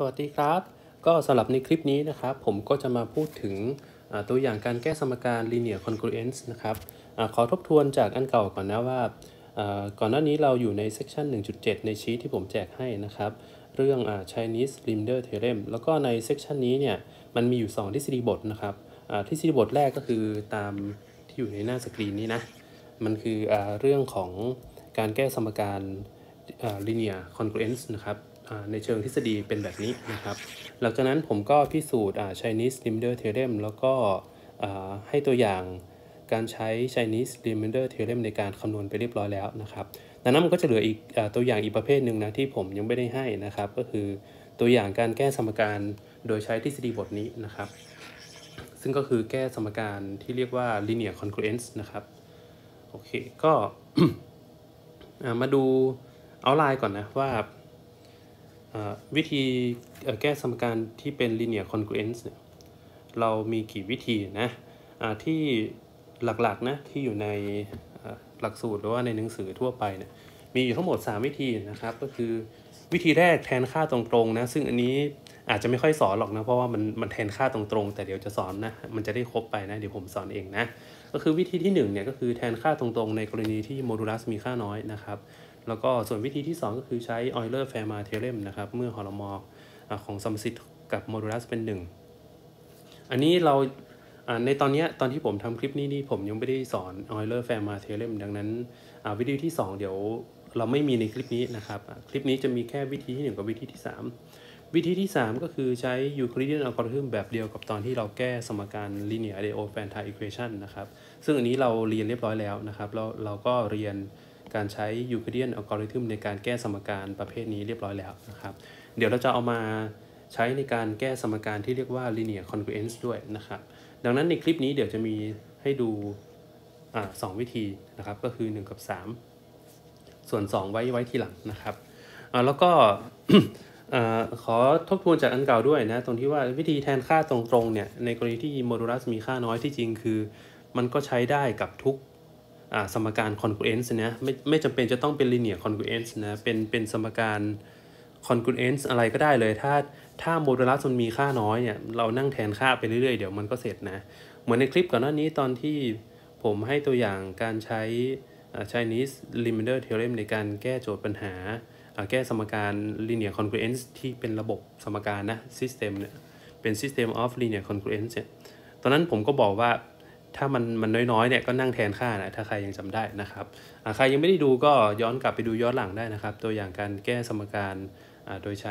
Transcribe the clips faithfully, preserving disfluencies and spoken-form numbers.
วัสดีครับก็สำหรับในคลิปนี้นะครับผมก็จะมาพูดถึงตัวอย่างการแก้สมการ linear congruence นะครับอขอทบทวนจากอันเก่าก่อนนะว่าก่อนหน้านี้เราอยู่ใน section หนึ่งจุดเจ็ด ในชีทที่ผมแจกให้นะครับเรื่อง Chinese Remainder Theorem แล้วก็ใน section นี้เนี่ยมันมีอยู่สองทฤษฎีบทนะครับทฤษฎีบทแรกก็คือตามที่อยู่ในหน้าสกรีนนี้นะมันคือเรื่องของการแก้สมการ linear congruence นะครับในเชิงทฤษฎีเป็นแบบนี้นะครับหลังจากนั้นผมก็พิสูจน์ Chinese Remainder Theorem แล้วก็ให้ตัวอย่างการใช้ Chinese Remainder Theorem ในการคำนวณไปเรียบร้อยแล้วนะครับดังนั้นมันก็จะเหลืออีกตัวอย่างอีกประเภทหนึ่งนะที่ผมยังไม่ได้ให้นะครับก็คือตัวอย่างการแก้สมการโดยใช้ทฤษฎีบทนี้นะครับซึ่งก็คือแก้สมการที่เรียกว่า linear congruence นะครับโอเคก็ มาดูเอาไลน์ก่อนนะว่าวิธีแก้สมการที่เป็น linear congruence เนี่ยเรามีกี่วิธีนะที่หลักๆนะที่อยู่ในหลักสูตรหรือว่าในหนังสือทั่วไปเนี่ยมีอยู่ทั้งหมดสามวิธีนะครับก็คือวิธีแรกแทนค่าตรงๆนะซึ่งอันนี้อาจจะไม่ค่อยสอนหรอกนะเพราะว่ามันมันแทนค่าตรงๆแต่เดี๋ยวจะสอนนะมันจะได้ครบไปนะเดี๋ยวผมสอนเองนะก็คือวิธีที่หนึ่งเนี่ยก็คือแทนค่าตรงๆในกรณีที่โมดูลัสมีค่าน้อยนะครับแล้วก็ส่วนวิธีที่สองก็คือใช้ Euler-Fermat Theorem นะครับเมื่อฮอลโมของสมสิทธิ์กับโมดูลัสเป็นหนึ่งอันนี้เราในตอนนี้ตอนที่ผมทำคลิปนี้นี่ผมยังไม่ได้สอน Euler-Fermat Theorem ดังนั้นวิธีที่สองเดี๋ยวเราไม่มีในคลิปนี้นะครับคลิปนี้จะมีแค่วิธีที่หนึ่งกับวิธีที่สามวิธีที่สามก็คือใช้ Euclidean algorithm แบบเดียวกับตอนที่เราแก้สมการ linear Diophantine equation นะครับซึ่งอันนี้เราเรียนเรียบร้อยแล้วนะครับแล้วเราก็เรียนการใช้ Euclidean algorithm ในการแก้สมการประเภทนี้เรียบร้อยแล้วนะครับเดี๋ยวเราจะเอามาใช้ในการแก้สมการที่เรียกว่า linear congruence ด้วยนะครับดังนั้นในคลิปนี้เดี๋ยวจะมีให้ดูอ่าสองวิธีนะครับก็คือหนึ่งกับสามส่วนสองไว้ไว้ทีหลังนะครับอ่าแล้วก็ ขอทบทวนจากอันเก่าด้วยนะตรงที่ว่าวิธีแทนค่าตรงๆเนี่ยในกรณีที่โมดูลัสมีค่าน้อยที่จริงคือมันก็ใช้ได้กับทุกสมการ congruence นะไม่ไม่จำเป็นจะต้องเป็น linear congruence นะเป็นเป็นสมการ congruence อะไรก็ได้เลยถ้าถ้าโมดูลัสมันมีค่าน้อยเนี่ยเรานั่งแทนค่าไปเรื่อยๆเดี๋ยวมันก็เสร็จนะเหมือนในคลิปก่อนหน้านี้ตอนที่ผมให้ตัวอย่างการใช้ Chinese Remainder Theorem ในการแก้โจทย์ปัญหาแก้สมการ linear congruence ที่เป็นระบบสมการนะ system เนี่ยเป็น system of linear congruence เนี่ยตอนนั้นผมก็บอกว่าถ้ามันมันน้อยๆเนี่ยก็นั่งแทนค่านะถ้าใครยังจำได้นะครับใครยังไม่ได้ดูก็ย้อนกลับไปดูย้อนหลังได้นะครับตัวอย่างการแก้สมการโดยใช้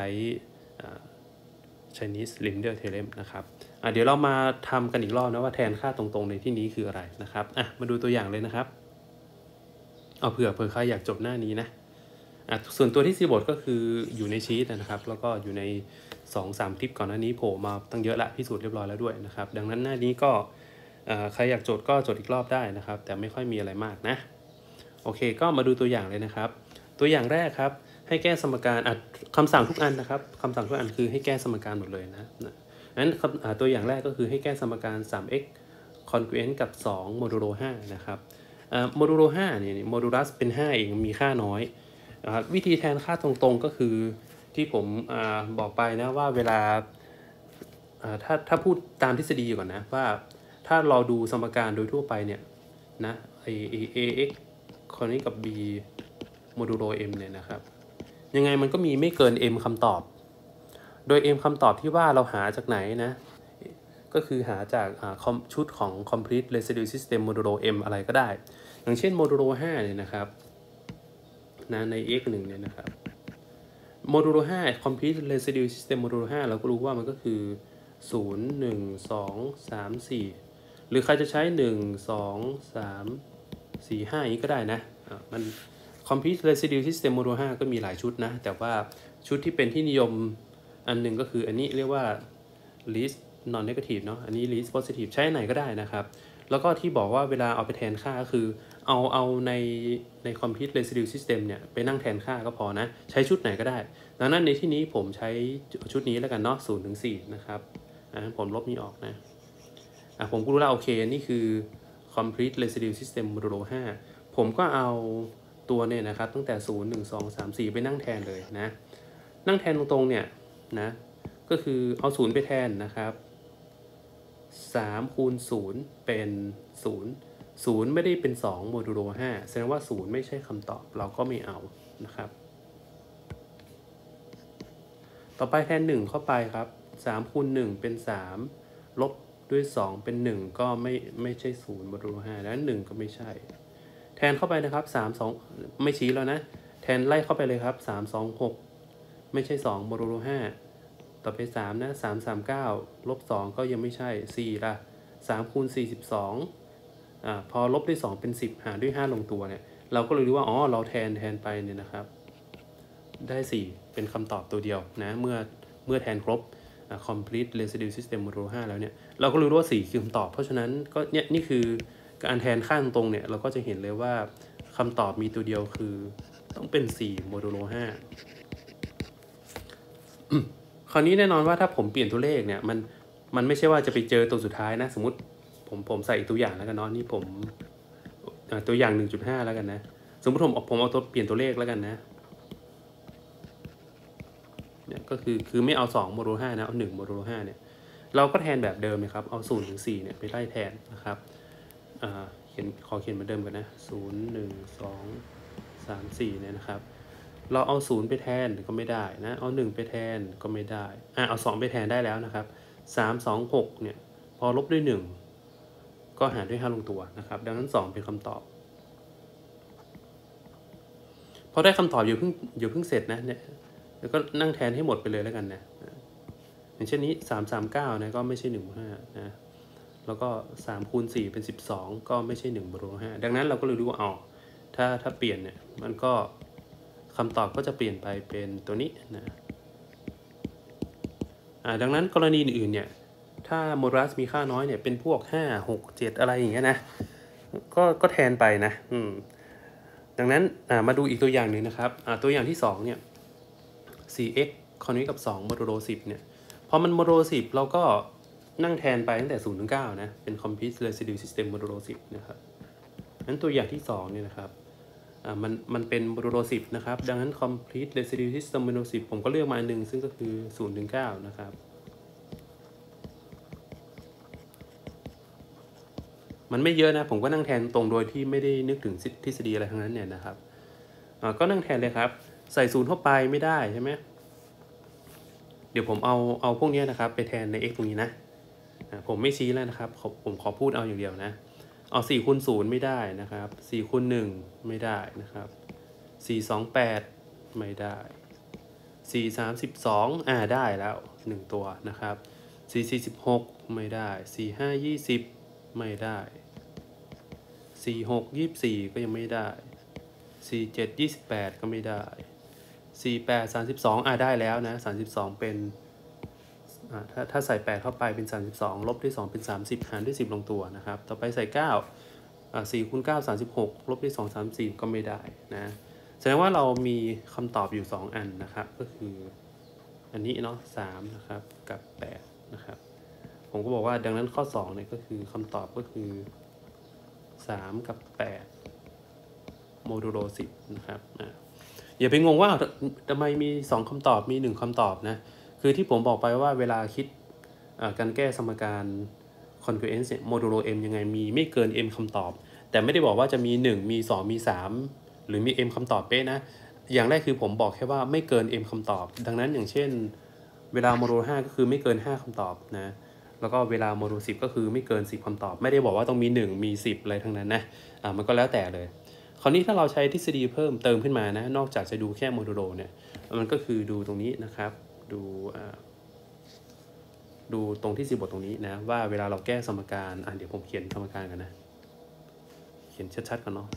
Chinese Remainder Theorem นะครับเดี๋ยวเรามาทำกันอีกรอบนะว่าแทนค่าตรงๆในที่นี้คืออะไรนะครับมาดูตัวอย่างเลยนะครับเอาเผื่อเผื่อใครอยากจบหน้านี้นะส่วนตัวที่ซีบทก็คืออยู่ในชีตนะครับแล้วก็อยู่ใน สองสาม คลิปก่อนหน้านี้โผล่มาตั้งเยอะละพิสูจน์เรียบร้อยแล้วด้วยนะครับดังนั้นหน้านี้ก็ใครอยากโจทย์ก็โจทย์อีกรอบได้นะครับแต่ไม่ค่อยมีอะไรมากนะโอเคก็มาดูตัวอย่างเลยนะครับตัวอย่างแรกครับให้แก้สมการคำสั่งทุกอันนะครับคำสั่งทุกอันคือให้แก้สมการหมดเลยนะนั้นตัวอย่างแรกก็คือให้แก้สมการ สาม x congruent กับสองโมดูโลห้านะครับโมดูโลห้าเนี่ยโมดูลัสเป็นห้าเองมีค่าน้อยวิธีแทนค่าตรงๆก็คือที่ผมอบอกไปนะว่าเวลาถ้าถ้าพูดตามทฤษฎีก่อนนะว่าถ้าเราดูสมการโดยทั่วไปเนี่ยนะไอ ax คนนี้กับ b โมดูโล m เนี่ยนะครับยังไงมันก็มีไม่เกิน m คำตอบโดย m คำตอบที่ว่าเราหาจากไหนนะก็คือหาจากชุดของ complete residue system โมดูโล m อะไรก็ได้อย่างเช่นโมดูโลห้าเนี่ยนะครับนะใน x หนึ่งเนี่ยนะครับโมดูโลห้า complete residue system โมดูโลห้าเราก็รู้ว่ามันก็คือศูนย์ หนึ่ง สอง สาม สี่หรือใครจะใช้หนึ่ง สอง สาม สี่ ห้าอย่างนี้ก็ได้นะมัน complete residue system โมดูโลห้าก็มีหลายชุดนะแต่ว่าชุดที่เป็นที่นิยมอันหนึ่งก็คืออันนี้เรียกว่า least non negative เนาะอันนี้ least positive ใช้ไหนก็ได้นะครับแล้วก็ที่บอกว่าเวลาเอาไปแทนค่าก็คือเอาเอาในใน complete residue system เนี่ยไปนั่งแทนค่าก็พอนะใช้ชุดไหนก็ได้ดังนั้นในที่นี้ผมใช้ชุดนี้แล้วกันเนาะศูนย์ถึงสี่นะครับอ่าผมลบนี้ออกนะอ่ะผมก็รู้แล้วโอเคนี่คือ complete residue system โมดูโลห้าผมก็เอาตัวเนี่ยนะครับตั้งแต่ศูนย์ หนึ่ง สอง สาม สี่ไปนั่งแทนเลยนะนั่งแทนตรงๆเนี่ยนะก็คือเอาศูนย์ไปแทนนะครับสามคูณศูนย์เป็นศูนย์ ศูนย์ไม่ได้เป็นสองโมดูโลห้าแสดงว่าศูนย์ไม่ใช่คำตอบเราก็ไม่เอานะครับต่อไปแทนหนึ่งเข้าไปครับสามคูณหนึ่งเป็นสามลบด้วยสองเป็นหนึ่งก็ไม่ไม่ใช่ศูนย์โมดูโลห้าแล้วหนึ่งก็ไม่ใช่แทนเข้าไปนะครับสาม สองไม่ชี้แล้วนะแทนไล่เข้าไปเลยครับสาม สอง หกไม่ใช่สองโมดูโลห้าต่อไปสามนะสาม สาม เก้าลบสองก็ยังไม่ใช่สี่ล่ะสามคูณสี่ สิบสองอ่าพอลบด้วยสองเป็นสิบหารด้วยห้าลงตัวเนี่ยเราก็เลยรู้ว่าอ๋อเราแทนแทนไปเนี่ยนะครับได้สี่เป็นคำตอบตัวเดียวนะเมื่อเมื่อแทนครบ complete residue system โมดูโลห้าแล้วเนี่ยเราก็รู้ว่าสี่คือคำตอบเพราะฉะนั้นก็เนี่ยนี่คือการแทนค่าตรงเนี่ยเราก็จะเห็นเลยว่าคำตอบมีตัวเดียวคือต้องเป็นสี่โมดูโลห้าคราวนี้แน่นอนว่าถ้าผมเปลี่ยนตัวเลขเนี่ยมันมันไม่ใช่ว่าจะไปเจอตัวสุดท้ายนะสมมติผมผมใส่อีกตัวอย่างแล้วกันเนาะนี่ผมตัวอย่าง หนึ่งจุดห้า แล้วกันนะสมมติผมผมเอาตัวเปลี่ยนตัวเลขแล้วกันนะเนี่ยก็คือคือไม่เอาสองโมดูโลห้านะเอาหนึ่งโมดูโลห้าเนี่ยเราก็แทนแบบเดิมนะครับเอาศูนย์ถึงสี่เนี่ยไปไล่แทนนะครับอ่าเขียนขอเขียนเหมือนเดิมกันนะศูนย์ หนึ่ง สอง สาม สี่เนี่ยนะครับเราเอาศูนย์ไปแทนก็ไม่ได้นะเอาหนึ่งไปแทนก็ไม่ได้อ่ะเอาสองไปแทนได้แล้วนะครับสาม สอง หกเนี่ยพอลบด้วยหนึ่งก็หารด้วยห้าลงตัวนะครับดังนั้นสองเป็นคำตอบพอได้คำตอบอยู่เพิ่งอยู่เพิ่งเสร็จนะเนี่ยแล้วก็นั่งแทนให้หมดไปเลยแล้วกันนะอย่างเช่นนี้สาม สาม เก้านะก็ไม่ใช่หนึ่ง ห้านะแล้วก็สามคูณสี่เป็นสิบสองก็ไม่ใช่หนึ่งโมดูโลห้าดังนั้นเราก็เลยรู้ว่าอ๋อถ้าถ้าเปลี่ยนเนี่ยมันก็คำตอบก็จะเปลี่ยนไปเป็นตัวนี้นะอ่าดังนั้นกรณีอื่นเนี่ยถ้าโมดูลัสมีค่าน้อยเนี่ยเป็นพวกห้า หก เจ็ดอะไรอย่างเงี้ยนะก็ก็แทนไปนะอืมดังนั้นอ่ามาดูอีกตัวอย่างหนึ่งนะครับอ่าตัวอย่างที่สองเนี่ย สี่ เอ็กซ์ คอนนี้กับสองโมดูโลสิบเนี่ยพอมันโมดูโลสิบเราก็นั่งแทนไปตั้งแต่ศูนย์ถึงเก้านะเป็น complete residue system โมดูโลสิบนะครับนั้นตัวอย่างที่สองเนี่ยนะครับอ่ามันมันเป็นโมดูโลสิบนะครับดังนั้น complete residue system โมดูโลสิบผมก็เลือกมาอันหนึ่งซึ่งก็คือศูนย์ถึงเก้านะครับมันไม่เยอะนะผมก็นั่งแทนตรงโดยที่ไม่ได้นึกถึงทฤษฎีอะไรทั้งนั้นเนี่ยนะครับอ่าก็นั่งแทนเลยครับใส่ศูนย์เข้าไปไม่ได้ใช่ไหมเดี๋ยวผมเอาเอาพวกนี้นะครับไปแทนใน x ตรงนี้นะผมไม่ชี้แล้วนะครับผมขอพูดเอาอย่างเดียวนะเอาสี่คูณศูนย์ไม่ได้นะครับสี่คูณหนึ่งไม่ได้นะครับสี่ สอง แปดไม่ได้สี่ สาม สิบสองอ่าได้แล้วหนึ่งตัวนะครับสี่ สี่ สิบหกไม่ได้สี่ ห้า ยี่สิบไม่ได้สี่ หก ยี่สิบสี่ก็ยังไม่ได้สี่ เจ็ด ยี่สิบแปดก็ไม่ได้สี่ แปด สามสิบสองอ่าได้แล้วนะสามสิบสองเป็นอ่าถ้าถ้าใส่แปดเข้าไปเป็นสามสิบสองลบด้วยสองเป็นสามสิบหารด้วยสิบลงตัวนะครับต่อไปใส่เก้าอ่าสี่คูณเก้า สามสิบหกลบด้วยสอง สามสิบสี่ก็ไม่ได้นะแสดงว่าเรามีคำตอบอยู่สองอันนะครับก็คืออันนี้เนาะสามนะครับกับแปดนะครับผมก็บอกว่าดังนั้นข้อสองเนี่ยก็คือคำตอบก็คือสามกับแปดโมดูโลสิบนะครับอ่าอย่าไปงงว่าทำไมมีสองคำตอบมีหนึ่งคำตอบนะคือที่ผมบอกไปว่าเวลาคิดการแก้สมการ congruence เนี่ยโมดูโล m ยังไงมีไม่เกิน m คำตอบแต่ไม่ได้บอกว่าจะมีหนึ่งมีสองมีสามหรือมี m คำตอบเป๊ะนะอย่างแรกคือผมบอกแค่ว่าไม่เกิน m คำตอบดังนั้นอย่างเช่นเวลาโมดูโลห้าก็คือไม่เกินห้าคำตอบนะแล้วก็เวลาโมดูโลสิบก็คือไม่เกินสิบคำตอบไม่ได้บอกว่าต้องมีหนึ่งมีสิบอะไรทั้งนั้นนะอ่ามันก็แล้วแต่เลยคราวนี้ถ้าเราใช้ทฤษฎีเพิ่มเติมขึ้นมานะนอกจากจะดูแค่โมดูโลเนี่ยมันก็คือดูตรงนี้นะครับดูดูตรงที่สิบบทตรงนี้นะว่าเวลาเราแก้สมการอ่ะเดี๋ยวผมเขียนสมการกันนะเขียนชัดๆกันเนาะ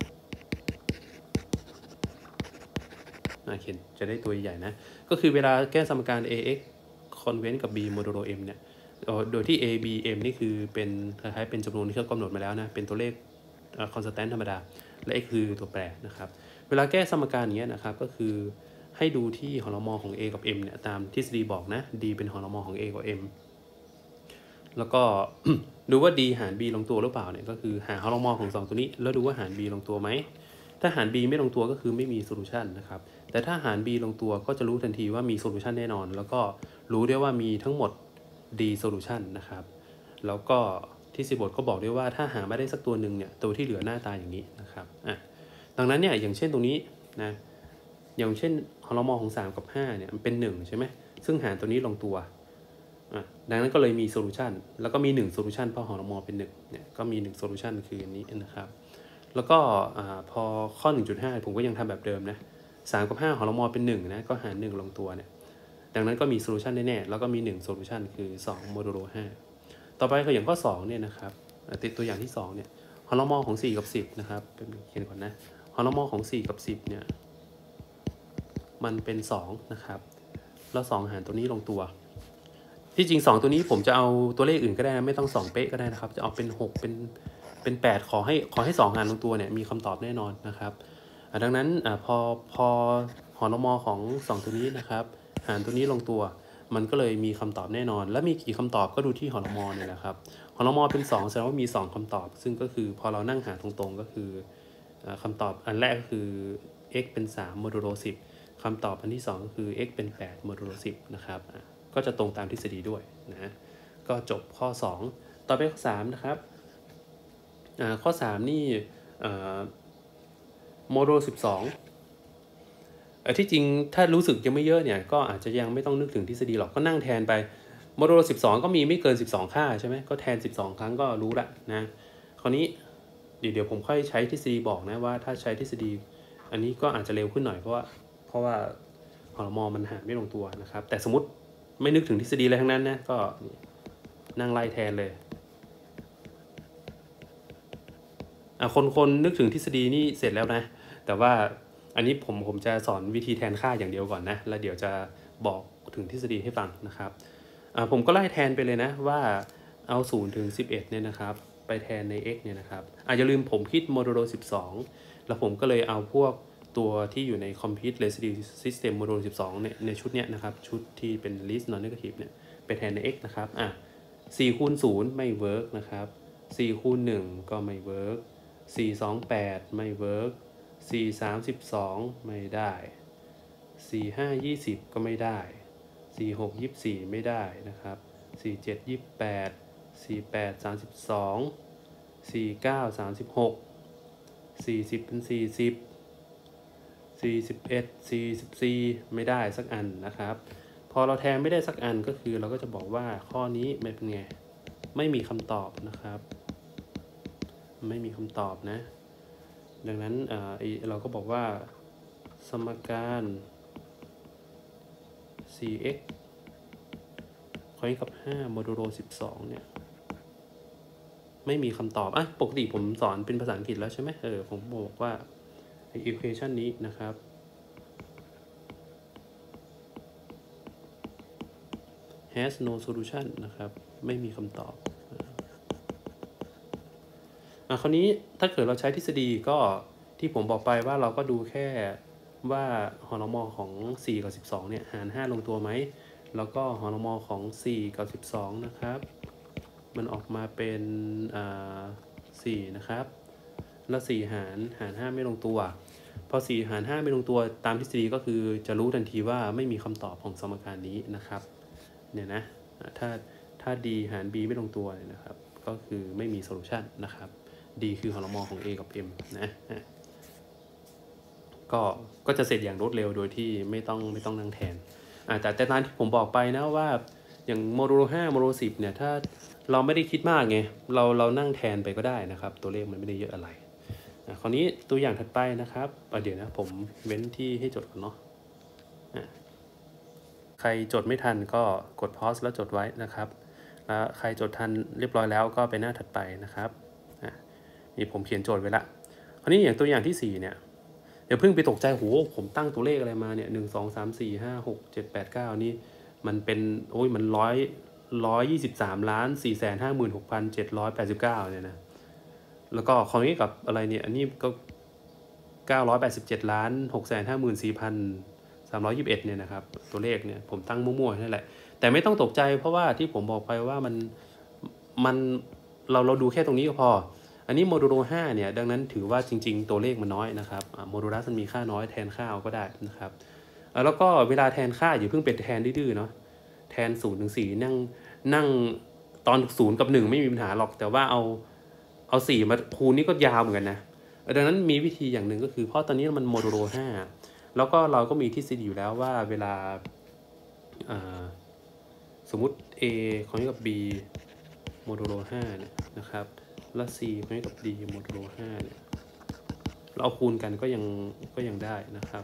อ่ะเขียนจะได้ตัวใหญ่นะก็คือเวลาแก้สมการ ax convex กับ b โมดูโล m เนี่ยโดยที่ a b m นี่คือเป็นคล้ายๆเป็นจำนวนที่เขากำหนดมาแล้วนะเป็นตัวเลข constant ธรรมดาและ x คือตัวแปรนะครับเวลาแก้สมการอย่างเงี้ยนะครับก็คือให้ดูที่หอลมอของ a กับ m เนี่ยตามทฤษฎีบอกนะ d เป็นหอลมอของ a กับ m แล้วก็ ดูว่า d หาร b ลงตัวหรือเปล่าเนี่ยก็คือหาหอลมอของสองตัวนี้แล้วดูว่าหาร b ลงตัวไหมถ้าหาร b ไม่ลงตัวก็คือไม่มีโซลูชันนะครับแต่ถ้าหาร b ลงตัวก็จะรู้ทันทีว่ามีโซลูชันแน่นอนแล้วก็รู้ได้ว่ามีทั้งหมด d solution นะครับแล้วก็ที่สิบบทก็บอกได้ว่าถ้าหาไม่ได้สักตัวหนึ่งเนี่ยตัวที่เหลือหน้าตาอย่างนี้นะครับอ่ะดังนั้นเนี่ยอย่างเช่นตรงนี้นะอย่างเช่นฮอลโมของสามกับห้าเนี่ยมันเป็นหนึ่งใช่ไหมซึ่งหารตัวนี้ลงตัวอ่ะดังนั้นก็เลยมีโซลูชันแล้วก็มีหนึ่งโซลูชันเพราะฮอลโมเป็นหนึ่งเนี่ยก็มีหนึ่งโซลูชันคืออันนี้นะครับแล้วก็พอข้อ หนึ่งจุดห้า ผมก็ยังทำแบบเดิมนะสามกับห้าฮอลโมเป็นหนึ่งนะก็หารหนึ่งลงตัวเนี่ยดังนั้นก็มีโซลูชันแน่ๆแล้วก็มีหนึ่งโซลูชันคือสองโมดูโลห้าต่อไปก็อย่างข้อสองเนี่ยนะครับติดตัวอย่างที่สองเนี่ยฮอลโมของสี่กับสิบนะครับเป็นเขียนก่อนนะฮอลโมของสี่กับสิบเนี่ยมันเป็นสองนะครับแล้วสองหารตัวนี้ลงตัวที่จริงสองตัวนี้ผมจะเอาตัวเลขอื่นก็ได้นะไม่ต้องสองเป๊ะก็ได้นะครับจะเอาเป็นหกเป็นเป็นแปดขอให้ขอให้สองหารลงตัวเนี่ยมีคำตอบแน่นอนนะครับดังนั้นอพอพอฮอลโมของสองตัวนี้นะครับหารตัวนี้ลงตัวมันก็เลยมีคำตอบแน่นอนและมีกี่คำตอบก็ดูที่ฮอลโมเนี่ยแหละครับฮอลโมเป็นสองแสดงว่ามีสองคำตอบซึ่งก็คือพอเรานั่งหารตรงๆก็คือคำตอบอันแรกก็คือ x เป็นสามโมดูโลสิบคำตอบอันที่สองก็คือ x เป็นแปดโมดูโลสิบนะครับก็จะตรงตามทฤษฎีด้วยนะก็จบข้อสองต่อไปข้อสามนะครับข้อสามนี่โมดูลสิบสองที่จริงถ้ารู้สึกยังไม่เยอะเนี่ยก็อาจจะยังไม่ต้องนึกถึงทฤษฎีหรอกก็นั่งแทนไปโมดูลสิบสองก็มีไม่เกินสิบสองค่าใช่ไหมก็แทนสิบสองครั้งก็รู้ละนะคราวนี้เดี๋ยวเดี๋ยวผมค่อยใช้ทฤษฎีบอกนะว่าถ้าใช้ทฤษฎีอันนี้ก็อาจจะเร็วขึ้นหน่อยเพราะว่าเพราะว่าฮอลโมมันหารไม่ลงตัวนะครับแต่สมมติไม่นึกถึงทฤษฎีอะไรทั้งนั้นนะก็นั่งไล่แทนเลยอ่ะคนคนนึกถึงทฤษฎีนี่เสร็จแล้วนะแต่ว่าอันนี้ผมผมจะสอนวิธีแทนค่าอย่างเดียวก่อนนะแล้วเดี๋ยวจะบอกถึงทฤษฎีให้ฟังนะครับอ่ะผมก็ไล่แทนไปเลยนะว่าเอาศูนย์ถึงสิบเอ็ดเนี่ยนะครับไปแทนใน x เนี่ยนะครับอ่ะอย่าลืมผมคิดโมดูโลสิบสองแล้วผมก็เลยเอาพวกตัวที่อยู่ใน Complete Residual System โมดูลสิบสองเนี่ยในชุดเนี้ยนะครับชุดที่เป็น Least Non-Negative เนี่ยไปแทนใน x นะครับอ่ะสี่คูณศูนย์ไม่เวิร์กนะครับสี่คูณหนึ่งก็ไม่เวิร์กสี่ สอง แปดไม่เวิร์กสี่ สาม สิบสองไม่ได้สี่ ห้า ยี่สิบก็ไม่ได้สี่ หก ยี่สิบสี่ไม่ได้นะครับสี่ เจ็ด ยี่สิบแปดสี่ แปด สามสิบสองสี่ เก้า สามสิบหกสี่สิบเป็นสี่สิบสี่สิบเอ็ด สี่สิบสี่ไม่ได้สักอันนะครับพอเราแทนไม่ได้สักอันก็คือเราก็จะบอกว่าข้อนี้ไม่เป็นไงไม่มีคำตอบนะครับไม่มีคำตอบนะดังนั้นเราก็บอกว่าสมการ สี่ x คอยกับห้าโมดูโลสิบสองเนี่ยไม่มีคำตอบอ่ะปกติผมสอนเป็นภาษาอังกฤษแล้วใช่ไหมเออผมบอกว่า equation นี้นะครับ has no solution นะครับไม่มีคำตอบอ่ะคราวนี้ถ้าเกิดเราใช้ทฤษฎีก็ที่ผมบอกไปว่าเราก็ดูแค่ว่าฮอลโมของสี่กับสิบสองเนี่ยหารห้าลงตัวไหมแล้วก็ฮอลโมของสี่กับสิบสองนะครับมันออกมาเป็นอ่าสี่นะครับแล้วสี่หารหารห้าไม่ลงตัวพอสี่หารห้าไม่ลงตัวตามทฤษฎีก็คือจะรู้ทันทีว่าไม่มีคำตอบของสมการนี้นะครับเนี่ยนะถ้าถ้า d หาร b ไม่ลงตัวเนี่ยนะครับก็คือไม่มีโซลูชันนะครับ d คือฮอลโมของ a กับ m นะก็ก็จะเสร็จอย่างรวดเร็วโดยที่ไม่ต้องไม่ต้องนั่งแทนแต่แต่ตามที่ผมบอกไปนะว่าอย่างโมดูลห้าโมดูลสิบเนี่ยถ้าเราไม่ได้คิดมากไงเราเรานั่งแทนไปก็ได้นะครับตัวเลขมันไม่ได้เยอะอะไรคราวนี้ตัวอย่างถัดไปนะครับเดี๋ยวนะผมเว้นที่ให้จดก่อนเนาะใครจดไม่ทันก็กด pause แล้วจดไว้นะครับแล้วใครจดทันเรียบร้อยแล้วก็ไปหน้าถัดไปนะครับนี่ผมเขียนโจทย์ไว้ละคราวนี้อย่างตัวอย่างที่สี่เนี่ยเดี๋ยวเพิ่งไปตกใจโหผมตั้งตัวเลขอะไรมาเนี่ยหนึ่ง สอง สาม สี่ ห้า หก เจ็ด แปด เก้านี่มันเป็นโอ้ยมันร้อยร้อยยี่สิบสามล้านสี่แสนห้าหมื่นหกพันเจ็ดร้อยแปดสิบเก้าเนี่ยนะแล้วก็คราวนี้กับอะไรเนี่ยอันนี้ก็เก้าร้อยแปดสิบเจ็ดล้านหกแสนห้าหมื่นสี่พันสามร้อยยี่สิบเอ็ดเนี่ยนะครับตัวเลขเนี่ยผมตั้งมั่วๆนั่นแหละแต่ไม่ต้องตกใจเพราะว่าที่ผมบอกไปว่ามันมันเราเราดูแค่ตรงนี้ก็พออันนี้โมดูลห้าเนี่ยดังนั้นถือว่าจริงๆตัวเลขมันน้อยนะครับโมดูลัสมันมีค่าน้อยแทนค่าเอาก็ได้นะครับแล้วก็เวลาแทนค่าอย่าเพิ่งเป็นแทนดื้อๆเนาะแทนศูนย์ถึงสี่นั่งนั่งตอนศูนย์กับหนึ่งไม่มีปัญหาหรอกแต่ว่าเอาเอาสี่มาคูณนี่ก็ยาวเหมือนกันนะดังนั้นมีวิธีอย่างหนึ่งก็คือเพราะตอนนี้มันโมดูโลห้าแล้วก็เราก็มีทฤษฎีอยู่แล้วว่าเวลาสมมุติ A ของกับ B โมดูโลห้าเนี่ยนะครับแล้ว C ของกับ D โมดูโลห้าเนี่ยเราเอาคูณกันก็ยังก็ยังได้นะครับ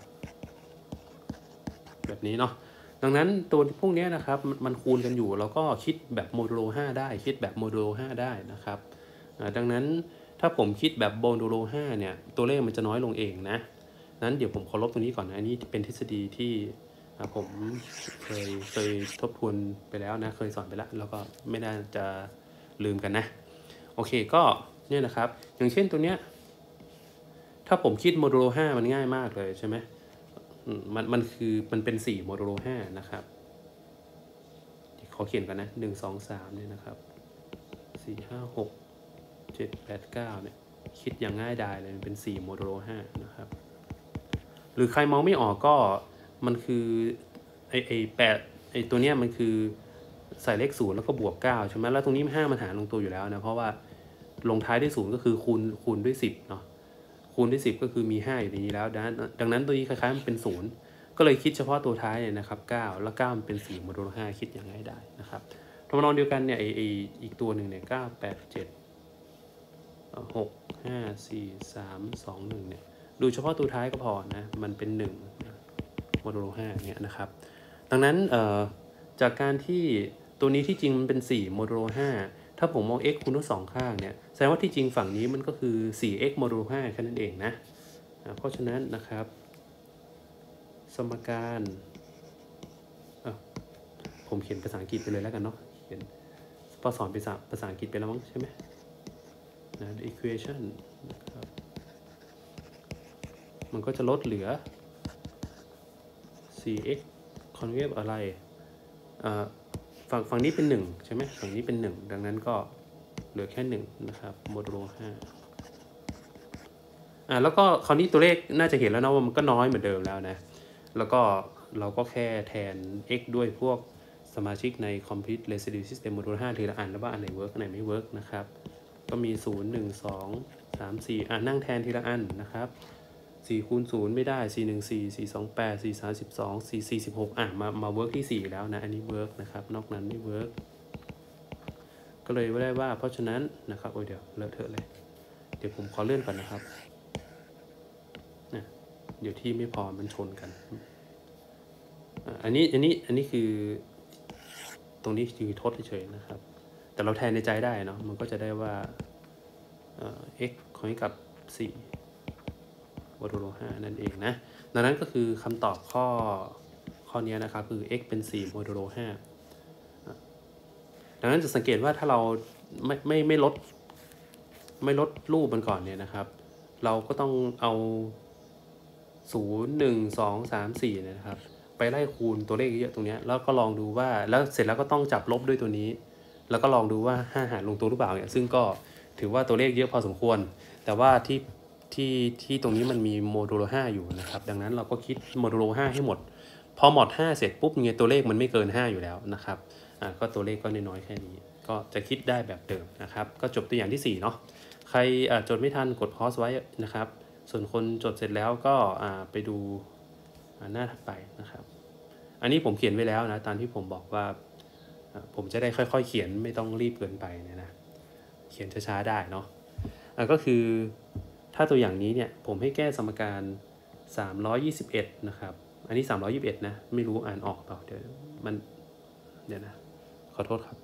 แบบนี้เนาะดังนั้นตัวพวกนี้นะครับมันคูณกันอยู่เราก็คิดแบบโมดูโลห้าได้คิดแบบโมดูโลห้าได้นะครับดังนั้นถ้าผมคิดแบบโมดูโลห้าเนี่ยตัวเลขมันจะน้อยลงเองนะนั้นเดี๋ยวผมขอลบตรงนี้ก่อนนะอันนี้เป็นทฤษฎีที่ผมเคยเคยทบทวนไปแล้วนะเคยสอนไปแล้วแล้วก็ไม่น่าจะลืมกันนะโอเคก็เนี่ยนะครับอย่างเช่นตัวเนี้ยถ้าผมคิดโมดูโลห้ามันง่ายมากเลยใช่ไหมมันมันคือมันเป็นสี่โมดูโลห้านะครับขอเขียนกันนะหนึ่ง สอง สามเนี่ยนะครับสี่ ห้า หก เจ็ด แปด เก้าเนี่ยคิดอย่างง่ายดายเลยมันเป็นสี่โมดูโลห้านะครับหรือใครมองไม่ออกก็มันคือไอไอแปดไอตัวเนี้ยมันคือใส่เลขศูนย์แล้วก็บวกเก้าใช่ไหมแล้วตรงนี้ห้ามันหารลงตัวอยู่แล้วนะเพราะว่าลงท้ายด้วยศูนย์ก็คือคูณคูณด้วยสิบเนาะคูณด้วยสิบก็คือมีห้าอยู่ในนี้แล้วดังนั้นดังนั้นตัวนี้คล้ายๆมันเป็นศูนย์ก็เลยคิดเฉพาะตัวท้ายเนี่ยนะครับเก้าแล้วเก้ามันเป็นสี่โมดูโลห้าคิดอย่างง่ายได้นะครับทำนองเดียวกันเนี่ยไอไออีกตัวหนึ่งเนี่ยเก้า แปด เจ็ด หก ห้า สี่ สาม สอง หนึ่งเนี่ยดูเฉพาะตัวท้ายก็พอนะมันเป็นหนึ่งโมดูโลห้าเนี่ยนะครับดังนั้นจากการที่ตัวนี้ที่จริงมันเป็นสี่โมดูโลห้าถ้าผมมอง x คูณทั้งสองข้างเนี่ยแสดงว่าที่จริงฝั่งนี้มันก็คือ สี่ x โมดูโลห้าแค่นั้นเองนะเพราะฉะนั้นนะครับสมการผมเขียนภาษาอังกฤษไปเลยแล้วกันเนาะเขียนพอสอนภาษาภาษาอังกฤษไปแล้วมั้งใช่ไหมนะ equation นะครับมันก็จะลดเหลือ สี่ x convex อะไรฝั่งฝั่งนี้เป็นหนึ่งใช่ไหมฝั่งนี้เป็นหนึ่งดังนั้นก็เหลือแค่หนึ่งนะครับโมดูโลห้าอ่าแล้วก็คราวนี้ตัวเลขน่าจะเห็นแล้วนะว่ามันก็น้อยเหมือนเดิมแล้วนะแล้วก็เราก็แค่แทน x ด้วยพวกสมาชิกใน complete residue system โมดูโลห้าทีละอันแล้วว่าอันไหนเวิร์กอันไหนไม่เวิร์กนะครับก็มีศูนย์ หนึ่ง สอง สาม สี่อ่านั่งแทนทีละอันนะครับสี่คูณศูนย์ไม่ได้สี่ หนึ่ง สี่ สี่ สอง แปด สี่ สาม สิบสอง สี่ สี่ สิบหกอ่ะมามาเวิร์กที่สี่แล้วนะอันนี้เวิร์กนะครับนอกนั้นไม่เวิร์กก็เลยไม่ได้ว่าเพราะฉะนั้นนะครับโอ้ยเดี๋ยวเลอะเทอะเลยเดี๋ยวผมขอเลื่อนก่อนนะครับนะเดี๋ยวที่ไม่พอมันชนกันอันนี้อันนี้อันนี้คือตรงนี้คือทดเฉยๆนะครับแต่เราแทนในใจได้เนาะมันก็จะได้ว่า x ของกับสี่โมดูโลห้านั่นเองนะดังนั้นก็คือคำตอบข้อข้อนี้นะครับคือ x เป็นสี่โมดูโลห้าดังนั้นจะสังเกตว่าถ้าเราไม่ไม่ไม่ลดไม่ลดรูปมันก่อนเนี่ยนะครับเราก็ต้องเอาศูนย์ หนึ่ง สอง สาม สี่นะครับไปไล่คูณตัวเลขเยอะตรงนี้แล้วก็ลองดูว่าแล้วเสร็จแล้วก็ต้องจับลบด้วยตัวนี้แล้วก็ลองดูว่าห้าหารลงตัวหรือเปล่าเนี่ยซึ่งก็ถือว่าตัวเลขเยอะพอสมควรแต่ว่าที่ที่ที่ตรงนี้มันมีโมดูโลห้าอยู่นะครับดังนั้นเราก็คิดโมดูโลห้าให้หมดพอหมดห้าเสร็จปุ๊บเนี่ยตัวเลขมันไม่เกินห้าอยู่แล้วนะครับอ่าก็ตัวเลขก็น้อยๆแค่นี้ก็จะคิดได้แบบเดิมนะครับก็จบตัวอย่างที่สี่เนาะใครจดไม่ทันกดพอสไว้นะครับส่วนคนจดเสร็จแล้วก็ไปดูหน้าถัดไปนะครับอันนี้ผมเขียนไว้แล้วนะตามที่ผมบอกว่าผมจะได้ค่อยๆเขียนไม่ต้องรีบเกินไปเนี่ยนะเขียนช้าๆได้เนาะก็คือถ้าตัวอย่างนี้เนี่ยผมให้แก้สมการสามร้อยยี่สิบเอ็ดนะครับอันนี้สามร้อยยี่สิบเอ็ดนะไม่รู้อ่านออกเปล่าเดี๋ยวมันเดี๋ยวนะขอโทษครับ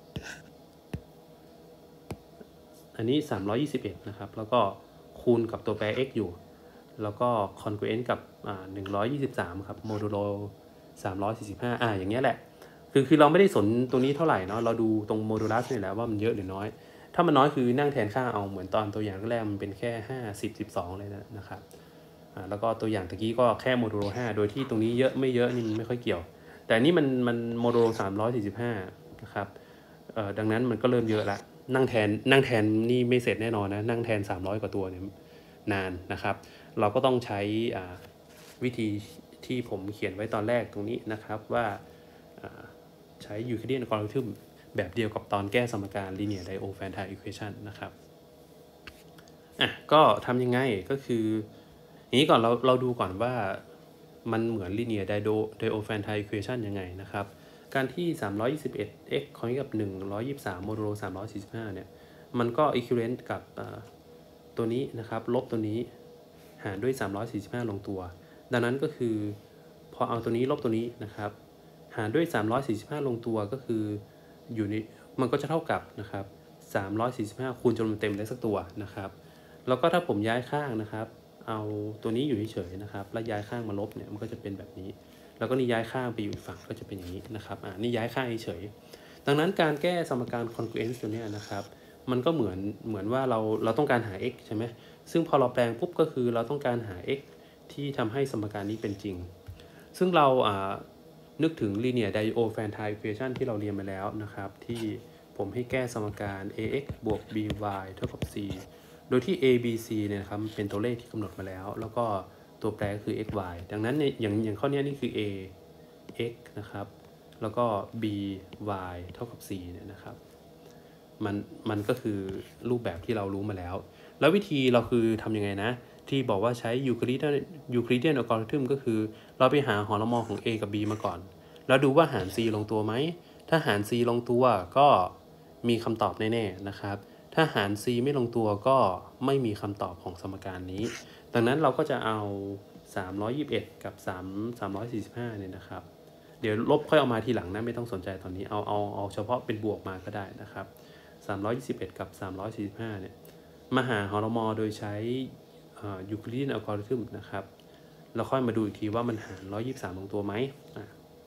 อันนี้สามร้อยยี่สิบเอ็ดนะครับแล้วก็คูณกับตัวแปร x อยู่แล้วก็ congruent กับอ่าหนึ่งร้อยยี่สิบสามครับโมดูโลสามร้อยสี่สิบห้าอ่าอย่างเงี้ยแหละคือคือเราไม่ได้สนตรงนี้เท่าไหร่เนาะเราดูตรงโมดูลัสนี่แหละว่ามันเยอะหรือน้อยถ้ามันน้อยคือนั่งแทนค่าเอาเหมือนตอนตัวอย่างแรกมันเป็นแค่ห้า สิบ สิบสองเลยนะนะครับอ่าแล้วก็ตัวอย่างตะกี้ก็แค่โมดูโลห้าโดยที่ตรงนี้เยอะไม่เยอะนี่มันไม่ค่อยเกี่ยวแต่นี่มันมันโมดูโลสามร้อยสี่สิบห้านะครับเอ่อดังนั้นมันก็เริ่มเยอะละนั่งแทนนั่งแทนนี่ไม่เสร็จแน่นอนนะนั่งแทนสามร้อยกว่าตัวเนี่ยนานนะครับเราก็ต้องใช้วิธีที่ผมเขียนไว้ตอนแรกตรงนี้นะครับว่าใช้ Euclidean algorithm แบบเดียวกับตอนแก้สมการ linear Diophantine equation นะครับอ่ะก็ทำยังไงก็คืออย่างนี้ก่อนเราเราดูก่อนว่ามันเหมือน linear Diophantine equation ยังไงนะครับการที่ สามร้อยยี่สิบเอ็ด x คอยกับหนึ่งร้อยยี่สิบสามโมดูโลสามร้อยสี่สิบห้าเนี่ยมันก็ equivalent กับตัวนี้นะครับลบตัวนี้หารด้วยสามร้อยสี่สิบห้าลงตัวดังนั้นก็คือพอเอาตัวนี้ลบตัวนี้นะครับหารด้วยสามร้อยสี่สิบห้าลงตัวก็คืออยู่ในมันก็จะเท่ากับนะครับสามร้อยสี่สิบห้าคูณจำนวนเต็มได้สักตัวนะครับแล้วก็ถ้าผมย้ายข้างนะครับเอาตัวนี้อยู่เฉยๆนะครับแล้วย้ายข้างมาลบเนี่ยมันก็จะเป็นแบบนี้แล้วก็นี่ย้ายข้างไปอยู่ฝั่งก็จะเป็นอย่างนี้นะครับอ่านี่ย้ายข้างเฉยๆดังนั้นการแก้สมการ congruence ตัวนี้นะครับมันก็เหมือนเหมือนว่าเราเราต้องการหา x ใช่ไหมซึ่งพอเราแปลงปุ๊บก็คือเราต้องการหา x ที่ทำให้สมการนี้เป็นจริงซึ่งเราอ่านึกถึง linear Diophantine equation ที่เราเรียนมาแล้วนะครับที่ผมให้แก้สมการ ax บวก by เท่ากับ c โดยที่ a b c เนี่ยครับเป็นตัวเลขที่กำหนดมาแล้วแล้วก็ตัวแปรก็คือ x y ดังนั้นในอย่างอย่างข้อนี้นี่คือ a x นะครับแล้วก็ b y เท่ากับ c เนี่ยนะครับมันมันก็คือรูปแบบที่เรารู้มาแล้วแล้ววิธีเราคือทำยังไงนะที่บอกว่าใช้ Euclidean Euclidean algorithm ก็คือเราไปหาหอละมอของ a กับ b มาก่อนแล้วดูว่าหาร c ลงตัวไหมถ้าหาร c ลงตัวก็มีคำตอบแน่ๆนะครับถ้าหาร c ไม่ลงตัวก็ไม่มีคำตอบของสมการนี้ดังนั้นเราก็จะเอาสามร้อยยี่สิบเอ็ดกับ3 สามร้อยสี่สิบห้าเนี่ยนะครับเดี๋ยวลบค่อยเอามาทีหลังนะไม่ต้องสนใจตอนนี้เอาเอาเอาเฉพาะเป็นบวกมาก็ได้นะครับสามร้อยยี่สิบเอ็ดกับสามร้อยสี่สิบห้าเนี่ยมาหาหอละมอโดยใช้Euclidean algorithm นะครับเราค่อยมาดูอีกทีว่ามันหารหนึ่งร้อยยี่สิบสามลงตัวไหมอ่ะ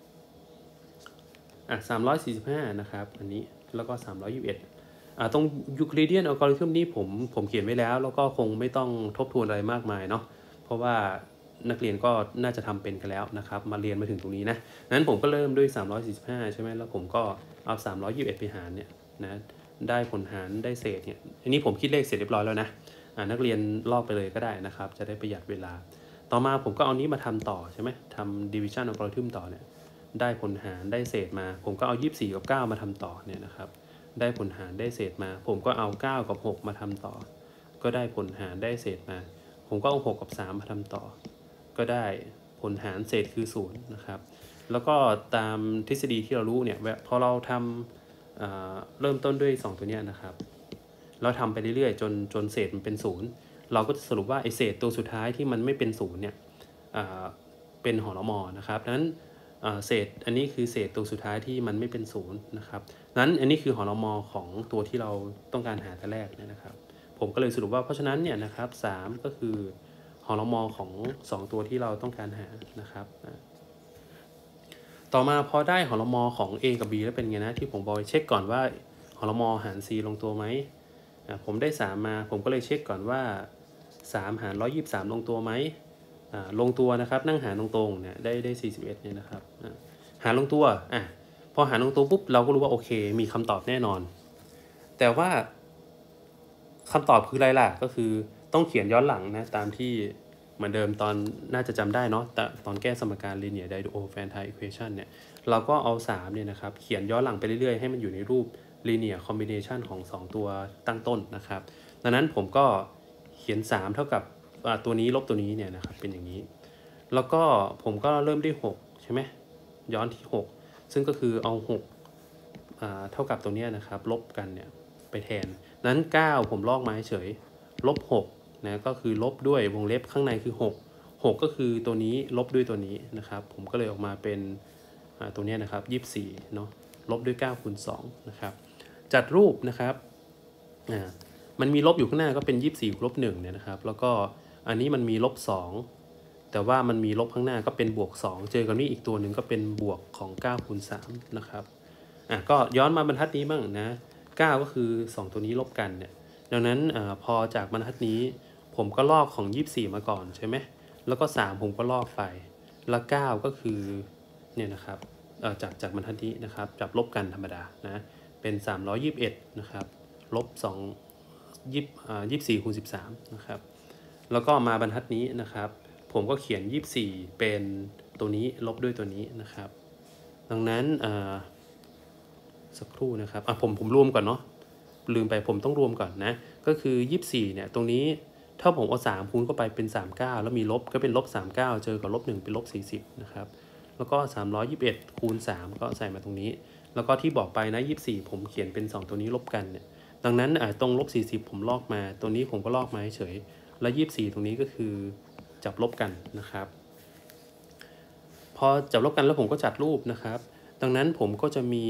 อ่ะสามร้อยสี่สิบห้านะครับอันนี้แล้วก็สามร้อยยี่สิบเอ็ดอ่ะตรง Euclidean algorithm นี่ผมผมเขียนไว้แล้วแล้วก็คงไม่ต้องทบทวนอะไรมากมายเนาะเพราะว่านักเรียนก็น่าจะทำเป็นกันแล้วนะครับมาเรียนมาถึงตรงนี้นะนั้นผมก็เริ่มด้วยสามร้อยสี่สิบห้าใช่ไหมแล้วผมก็เอาสามร้อยยี่สิบเอ็ดไปหารเนี่ยนะได้ผลหารได้เศษเนี่ยอันนี้ผมคิดเลขเสร็จเรียบร้อยแล้วนะนักเรียนลอกไปเลยก็ได้นะครับจะได้ประหยัดเวลาต่อมาผมก็เอานี้มาทำต่อใช่ไหมทำ division algorithm ต่อเนี่ยได้ผลหารได้เศษมาผมก็เอายี่สิบสี่กับเก้ามาทำต่อเนี่ยนะครับได้ผลหารได้เศษมาผมก็เอาเก้ากับหกมาทำต่อก็ได้ผลหารได้เศษมาผมก็เอาหกกับสามมาทำต่อก็ได้ผลหารเศษคือศูนย์นะครับแล้วก็ตามทฤษฎีที่เรารู้เนี่ยพอเราทำเอ่อเริ่มต้นด้วยสองตัวเนี้ยนะครับเราทำไปเรื่อยๆจนจนเศษมันเป็นศูนย์เราก็จะสรุปว่าไอเศษตัวสุดท้ายที่มันไม่เป็นศูนย์เนี่ยเป็นหอละมอนะครับนั้นเศษอันนี้คือเศษตัวสุดท้ายที่มันไม่เป็นศูนย์นะครับนั้นอันนี้คือหอละมอของตัวที่เราต้องการหาแต่แรกนะครับผมก็เลยสรุปว่าเพราะฉะนั้นเนี่ยนะครับสามก็คือหอละมอของสองตัวที่เราต้องการหานะครับต่อมาพอได้หอละมอของ a กับ b แล้วเป็นไงนะที่ผมบอกเช็คก่อนว่าหอละมอหาร c ลงตัวไหมผมได้สามมาผมก็เลยเช็คก่อนว่าสามหารหนึ่งร้อยยี่สิบสามลงตัวไหมลงตัวนะครับนั่งหารตรงๆเนี่ยได้ได้สี่สิบเอ็ดเนี่ยนะครับหารลงตัวอ่ะพอหารลงตัวปุ๊บเราก็รู้ว่าโอเคมีคำตอบแน่นอนแต่ว่าคำตอบคืออะไรล่ะก็คือต้องเขียนย้อนหลังนะตามที่เหมือนเดิมตอนน่าจะจำได้เนาะแต่ตอนแก้สมการ linear Diophantine equation เนี่ยเราก็เอาสามเนี่ยนะครับเขียนย้อนหลังไปเรื่อยๆให้มันอยู่ในรูป linear combination ของสองตัวตั้งต้นนะครับดังนั้นผมก็เขียนสามเท่ากับตัวนี้ลบตัวนี้เนี่ยนะครับเป็นอย่างนี้แล้วก็ผมก็เริ่มด้วยหกใช่ไหมย้อนที่หกซึ่งก็คือเอาหกเท่ากับตัวนี้นะครับลบกันเนี่ยไปแทนนั้นเก้าผมลอกมาเฉยลบหกนะก็คือลบด้วยวงเล็บข้างในคือหก หกก็คือตัวนี้ลบด้วยตัวนี้นะครับผมก็เลยออกมาเป็นตัวนี้นะครับยี่สิบสี่เนาะลบด้วยเก้าคูณสองนะครับจัดรูปนะครับอ่ามันมีลบอยู่ข้างหน้าก็เป็นยี่สิบสี่ลบหนึ่งเนี่ยนะครับแล้วก็อันนี้มันมีลบสองแต่ว่ามันมีลบข้างหน้าก็เป็นบวกสองเจอกันนี่อีกตัวหนึ่งก็เป็นบวกของเก้าคูณสามนะครับอ่ะก็ย้อนมาบรรทัดนี้บ้างนะเก้าก็คือสองตัวนี้ลบกันเนี่ยดังนั้นอพอจากบรรทัดนี้ผมก็ลอกของยี่สิบสี่มาก่อนใช่ไหมแล้วก็สามผมก็ลอกไปแล้วเก้าก็คือเนี่ยนะครับจากจากบรรทัดนี้นะครับจับลบกันธรรมดานะเป็นสามร้อยยี่สิบเอ็ดนะครับลบสอง ยี่สิบสี่คูณสิบสามนะครับแล้วก็มาบรรทัดนี้นะครับผมก็เขียนยี่สิบสี่เป็นตัวนี้ลบด้วยตัวนี้นะครับดังนั้นสักครู่นะครับอ่ะผมผมรวมก่อนเนาะลืมไปผมต้องรวมก่อนนะก็คือยี่สิบสี่เนี่ยตรงนี้ถ้าผมเอาสามคูณเข้าไปเป็นสามสิบเก้าแล้วมีลบก็เป็นลบสามสิบเก้าเจอกับลบหนึ่งเป็นลบสี่สิบนะครับแล้วก็สามร้อยยี่สิบเอ็ดคูณสามก็ใส่มาตรงนี้แล้วก็ที่บอกไปนะยี่สิบสี่ผมเขียนเป็นสองตัวนี้ลบกันเนี่ยดังนั้นตรงลบสี่สิบผมลอกมาตัวนี้ผมก็ลอกมาเฉยแล้วยี่สิบสี่ตรงนี้ก็คือจับลบกันนะครับพอจับลบกันแล้วผมก็จัดรูปนะครับดังนั้นผมก็จะมี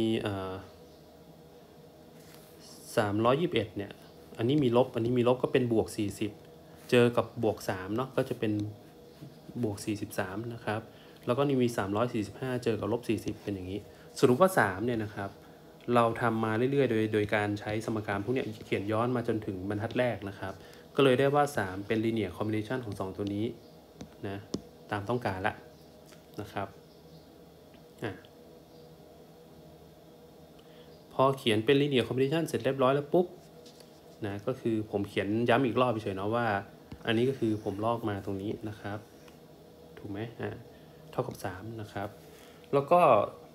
สามร้อยยี่สิบเอ็ดเนี่ยอันนี้มีลบอันนี้มีลบก็เป็นบวกสี่สิบเจอกับบวกสามเนาะก็จะเป็นบวกสี่สิบสามนะครับแล้วก็นี่มีสามร้อยสี่สิบห้าเจอกับลบสี่สิบเป็นอย่างนี้สรุปว่าสามเนี่ยนะครับเราทำมาเรื่อยๆโดยโดยการใช้สมการพวกนี้เขียนย้อนมาจนถึงบรรทัดแรกนะครับก็เลยได้ว่าสามเป็น linear combination ของสองตัวนี้นะตามต้องการละนะครับอ่ะพอเขียนเป็น linear combination เสร็จเรียบร้อยแล้วปุ๊บนะก็คือผมเขียนย้ำอีกรอบเฉยๆนะว่าอันนี้ก็คือผมลอกมาตรงนี้นะครับถูกไหมอ่ะเท่ากับสามนะครับแล้วก็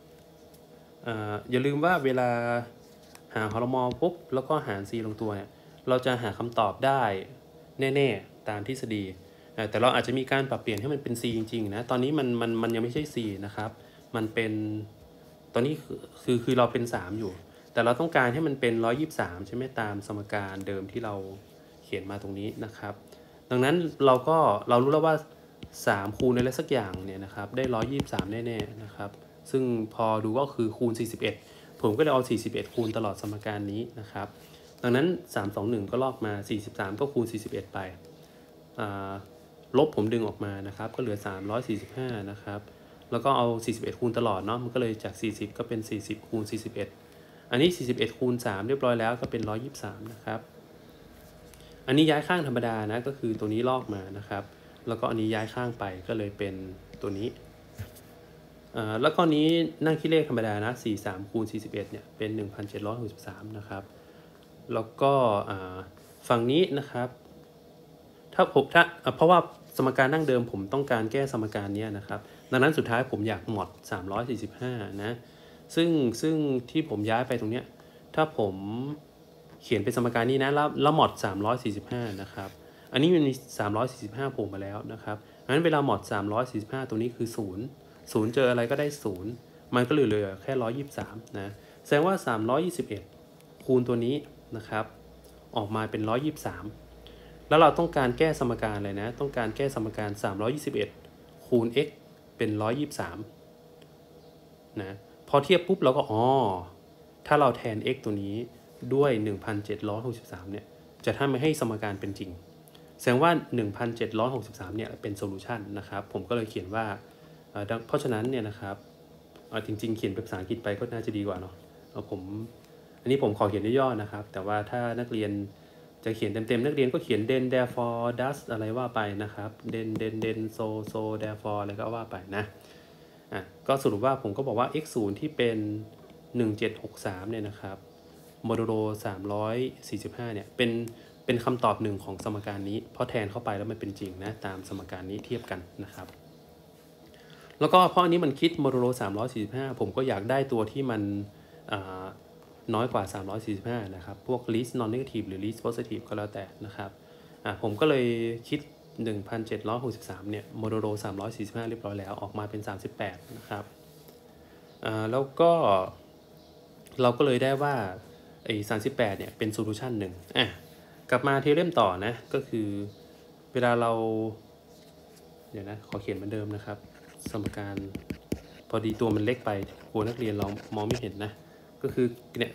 อย่าลืมว่าเวลาหาฮอร์โมนปุ๊บแล้วก็หาร c ลงตัวเนี่ยเราจะหาคำตอบได้แน่ๆตามทฤษฎีแต่เราอาจจะมีการปรับเปลี่ยนให้มันเป็น c จริงๆนะตอนนี้มันมันมันยังไม่ใช่ c นะครับมันเป็นตอนนี้คือคือคือเราเป็นสามอยู่แต่เราต้องการให้มันเป็นหนึ่งร้อยยี่สิบสามใช่ไหมตามสมการเดิมที่เราเขียนมาตรงนี้นะครับดังนั้นเราก็เรารู้แล้วว่าสามคูณอะไรสักอย่างเนี่ยนะครับได้หนึ่งร้อยยี่สิบสามแน่ๆนะครับซึ่งพอดูก็คือคูณสี่สิบเอ็ดผมก็เลยเอาสี่สิบเอ็ดคูณตลอดสมการนี้นะครับดังนั้นสาม สอง หนึ่งก็ลอกมาสี่สิบสามก็คูณสี่สิบเอ็ดไปลบผมดึงออกมานะครับก็เหลือสามร้อยสี่สิบห้านะครับแล้วก็เอาสี่สิบเอ็ดคูณตลอดเนาะมันก็เลยจากสี่สิบก็เป็นสี่สิบคูณสี่สิบเอ็ดอันนี้สี่สิบเอ็ดคูณสามเรียบร้อยแล้วก็เป็นหนึ่งร้อยยี่สิบสามนะครับอันนี้ย้ายข้างธรรมดานะก็คือตัวนี้ลอกมานะครับแล้วก็อันนี้ย้ายข้างไปก็เลยเป็นตัวนี้แล้วก็นี้นั่งคิดเลขธรรมดานะสี่สิบสามคูณสี่สิบเอ็ดเนี่ยเป็น หนึ่งพันเจ็ดร้อยหกสิบสาม นะครับแล้วก็ฝั่งนี้นะครับถ้าผมถ้าเพราะว่าสมการดั้งเดิมผมต้องการแก้สมการนี้นะครับดังนั้นสุดท้ายผมอยากหมดสามร้อยสี่สิบห้านะซึ่งซึ่งที่ผมย้ายไปตรงเนี้ยถ้าผมเขียนเป็นสมการนี้นะแล้วแล้วหมดสามร้อยสี่สิบห้านะครับอันนี้มันมีสามร้อยสี่สิบห้าโผล่มาแล้วนะครับงั้นเวลาหมดสามร้อยสี่สิบห้าตัวนี้คือศูนย์ศูนย์เจออะไรก็ได้ศูนย์มันก็เหลือแค่หนึ่งร้อยยี่สิบสามนะแสดงว่าสามร้อยยี่สิบเอ็ดคูณตัวนี้นะครับออกมาเป็นหนึ่งร้อยยี่สิบสามแล้วเราต้องการแก้สมการเลยนะต้องการแก้สมการสามร้อยยี่สิบเอ็ดคูณ x เป็นหนึ่งร้อยยี่สิบสามนะพอเทียบปุ๊บเราก็อ๋อถ้าเราแทน x ตัวนี้ด้วย หนึ่งพันเจ็ดร้อยหกสิบสามเนี่ยจะทำให้สมการเป็นจริงแสดงว่า หนึ่งพันเจ็ดร้อยหกสิบสาม เนี่ยเป็นโซลูชันนะครับผมก็เลยเขียนว่าเพราะฉะนั้นเนี่ยนะครับจริงๆเขียนเป็นภาษาอังกฤษไปก็น่าจะดีกว่าเนาะผมอันนี้ผมขอเขียนย่อๆนะครับแต่ว่าถ้านักเรียนจะเขียนเต็มๆนักเรียนก็เขียน then therefore thus อะไรว่าไปนะครับ then then then so so therefore อะไรก็ว่าไปนะอ่ะก็สรุปว่าผมก็บอกว่า x ศูนย์ที่เป็นหนึ่งพันเจ็ดร้อยหกสิบสามเนี่ยนะครับโมดูโลสามร้อยสี่สิบห้าเนี่ยเป็นเป็นคำตอบหนึ่งของสมการนี้เพราะแทนเข้าไปแล้วมันเป็นจริงนะตามสมการนี้เทียบกันนะครับแล้วก็เพราะอันนี้มันคิดโมดูโลสามร้อยสี่สิบห้าผมก็อยากได้ตัวที่มันน้อยกว่าสามร้อยสี่สิบห้านะครับพวก least non negative หรือ least positive ก็แล้วแต่นะครับอ่ะผมก็เลยคิด หนึ่งพันเจ็ดร้อยหกสิบสาม เนี่ยโมดูโลสามร้อยสี่สิบห้าเรียบร้อยแล้วออกมาเป็นสามสิบแปดนะครับอ่าแล้วก็เราก็เลยได้ว่าไอ้สามสิบแปดเนี่ยเป็นโซลูชันหนึ่งอ่ะกลับมาเทเลมต่อนะก็คือเวลาเราเดี๋ยวนะขอเขียนเหมือนเดิมนะครับสมการพอดีตัวมันเล็กไปกลัวนักเรียนเรามองไม่เห็นนะก็คือเนี่ย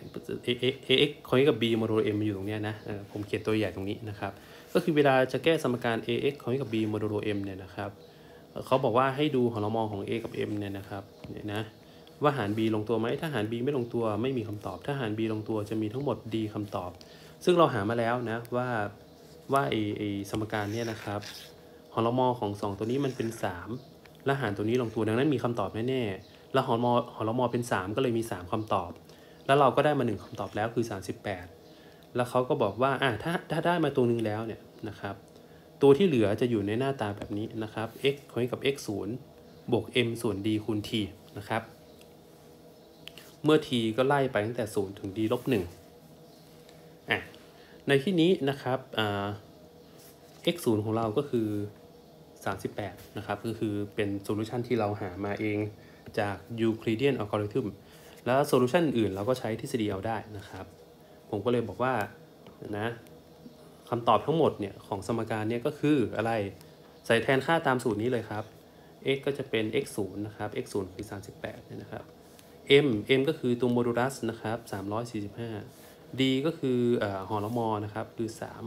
ax คอยกับ b โมดูล m อยู่ตรงนี้นะผมเขียนตัวใหญ่ตรงนี้นะครับก็คือเวลาจะแก้สมการ ax คอยกับ b โมดูล m เนี่ยนะครับเขาบอกว่าให้ดูหอรมอของ a กับ m เนี่ยนะครับเนี่ยนะว่าหาร b ลงตัวไหมถ้าหาร b ไม่ลงตัวไม่มีคำตอบถ้าหาร b ลงตัวจะมีทั้งหมด d คำตอบซึ่งเราหามาแล้วนะว่าว่าไอไอสมการเนี่ยนะครับหอรมอของสองตัวนี้มันเป็นสามและหารตัวนี้ลงตัวดังนั้นมีคำตอบแน่ๆแล้วหอรมอหอรมอเป็นสามก็เลยมีสามคำตอบแล้วเราก็ได้มาหนึ่งคำตอบแล้วคือสามสิบแปดแล้วเขาก็บอกว่าอ่ะถ้าถ้าได้มาตัวนึงแล้วเนี่ยนะครับตตัวที่เหลือจะอยู่ในหน้าตาแบบนี้นะครับ x คูณกับ x ศูนย์บวก m ส่วน d คูณ t นะครับเมื่อ t ก็ไล่ไปตั้งแต่ศูนย์ถึง d ลบหนึ่งอ่ะในที่นี้นะครับ x ศูนย์ของเราก็คือสามสิบแปดนะครับก็คือเป็นโซลูชันที่เราหามาเองจาก Euclidean algorithm แล้วโซลูชันอื่นเราก็ใช้ทฤษฎีเอาได้นะครับผมก็เลยบอกว่านะคำตอบทั้งหมดเนี่ยของสมการเนี่ยก็คืออะไรใส่แทนค่าตามสูตรนี้เลยครับ x ก็จะเป็น x ศูนย์นะครับ x ศูนย์คือสามสิบแปดเนี่ยนะครับ m m ก็คือตัวโมดูลัสนะครับสามร้อยสี่สิบห้า d ก็คือหอละมอนะครับคือสาม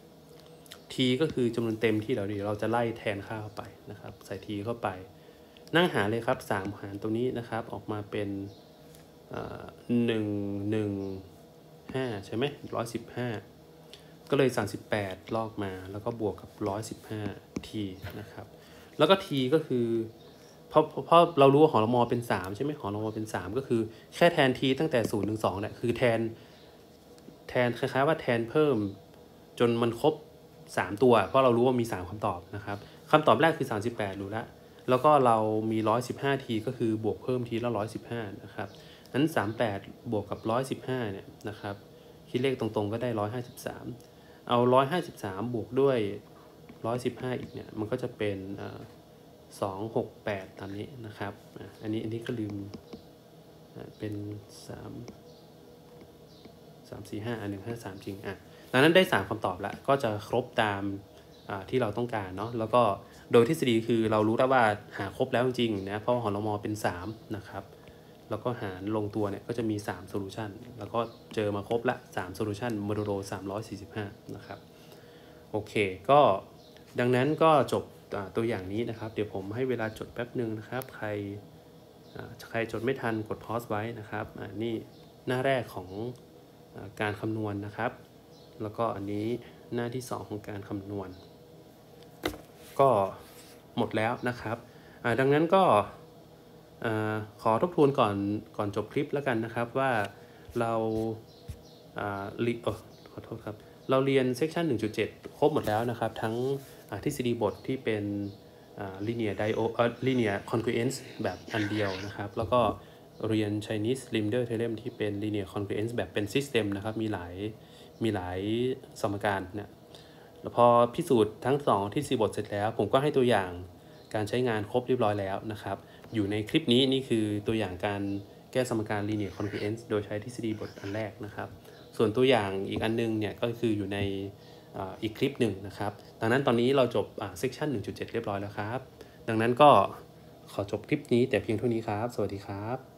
t ก็คือจำนวนเต็มที่เราเดี๋ยวเราจะไล่แทนค่าเข้าไปนะครับใส่ t เข้าไปนั่งหารเลยครับสามหารตรงนี้นะครับออกมาเป็นหนึ่ง หนึ่ง ห้าใช่ไหมหนึ่งร้อยสิบห้าก็เลยสามสิบแปดลอกมาแล้วก็บวกกับหนึ่งร้อยสิบห้า t นะครับแล้วก็ t ก็คือเพราะเพราะเรารู้ว่าหอละมอเป็นสามใช่ไหมหอละมอเป็นสามก็คือแค่แทน t ตั้งแต่ศูนย์ถึงสองเนี่ยคือแทนแทนคล้ายๆว่าแทนเพิ่มจนมันครบสามตัวเพราะเรารู้ว่ามีสามคำตอบนะครับคำตอบแรกคือสามสิบแปดรู้แล้วแล้วก็เรามีหนึ่งร้อยสิบห้า t ก็คือบวกเพิ่ม t ละหนึ่งร้อยสิบห้านะครับนั้นสามสิบแปดบวกกับหนึ่งร้อยสิบห้าเนี่ยนะครับคิดเลขตรงๆก็ได้หนึ่งร้อยห้าสิบสามเอาหนึ่งร้อยห้าสิบสามบวกด้วยหนึ่งร้อยสิบห้าอีกเนี่ยมันก็จะเป็นสองร้อยหกสิบแปดตามนี้นะครับอันนี้อันนี้ก็ลืมเป็นสาม สาม สี่ ห้าอันหนึ่งห้าสามจริงอ่ะดังนั้นได้สามคำตอบแล้วก็จะครบตามที่เราต้องการเนาะแล้วก็โดยทฤษฎีคือเรารู้แล้วว่าหาครบแล้วจริงๆนะเพราะหอละมอเป็นสามนะครับแล้วก็หารลงตัวเนี่ยก็จะมีสามโซลูชันแล้วก็เจอมาครบละสามโซลูชันโมดูโลสามร้อยสี่สิบห้านะครับโอเคก็ดังนั้นก็จบตัวอย่างนี้นะครับเดี๋ยวผมให้เวลาจดแป๊บนึงนะครับใครใครจดไม่ทันกดพอสไว้นะครับนี่หน้าแรกของการคำนวณนะครับแล้วก็อันนี้หน้าที่สองของการคำนวณก็หมดแล้วนะครับดังนั้นก็ขอทบทวนก่อนก่อนจบคลิปแล้วกันนะครับว่าเราขอโทษครับเราเรียนเซกชัน หนึ่งจุดเจ็ด ครบหมดแล้วนะครับทั้งทฤษฎีบทที่เป็น linear dio linear congruence แบบอันเดียวนะครับแล้วก็เรียน Chinese Limiter Theorem ที่เป็น linear congruence แบบเป็น system นะครับมีหลายมีหลายสมการนะแล้วพอพิสูจน์ทั้งสองทฤษฎีบทเสร็จแล้วผมก็ให้ตัวอย่างการใช้งานครบเรียบร้อยแล้วนะครับอยู่ในคลิปนี้นี่คือตัวอย่างการแก้สมการ linear congruence โดยใช้ทฤษฎีบทอันแรกนะครับส่วนตัวอย่างอีกอันนึงเนี่ยก็คืออยู่ในอีกคลิปหนึ่งนะครับดังนั้นตอนนี้เราจบ section หนึ่งจุดเจ็ด เรียบร้อยแล้วครับดังนั้นก็ขอจบคลิปนี้แต่เพียงเท่านี้ครับสวัสดีครับ